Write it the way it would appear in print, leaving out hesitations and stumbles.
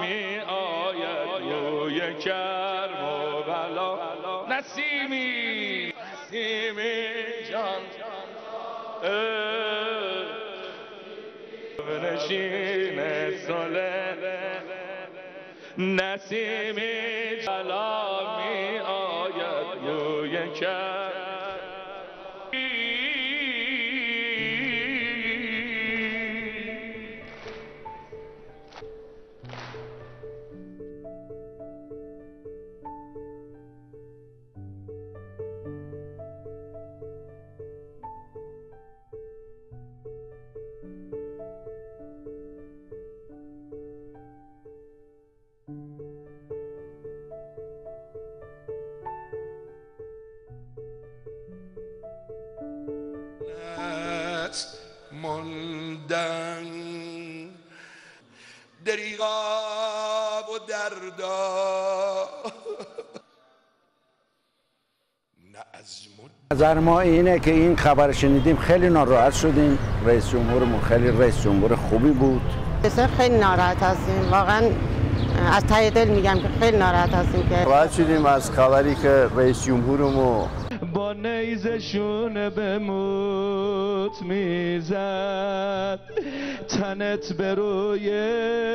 می آید روی کرم و بلا. نسیمی جان بنشین سله نسیمی جلا می آید روی کرم. ماندن دریغا و دردا نظر ما اینه که این خبر شنیدیم خیلی ناراحت شدیم. رئیس جمهورمون خیلی رئیس جمهور خوبی بود. خیلی ناراحت هستیم، واقعا از ته دل میگم که خیلی ناراحت هستیم که ناراحت شدیم از خبری که رئیس جمهورمون با نیزشون به موت میزد، تنت به روی